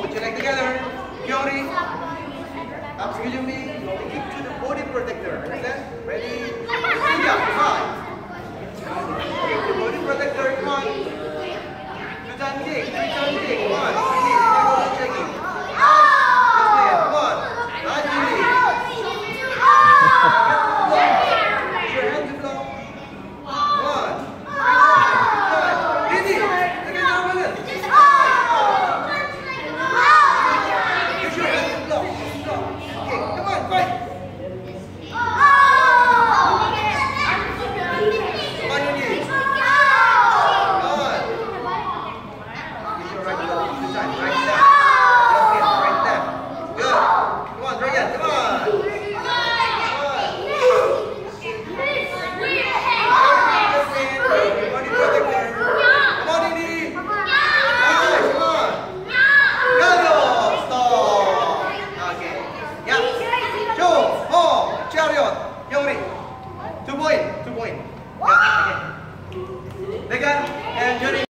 Put your leg together. Kyori. Upskill your knee. Kick to the body protector. Understand? Ready? Tiga. Five. Kick the body protector. Come on. Two-turn kick. Three-turn kick. One. Easy. Go checking. Just play it. Come on. Nice easy. Use your hand to block. One. Easy. Take it down with it. Use your hand to block. Okay, come on, fight. Come on, your knees. Come on. Use your right leg. This time, right left. Left hip, right left. Good. Come on, Dragan, come on. Kyori, 2 point. Yeah, okay. Legan and Johnny.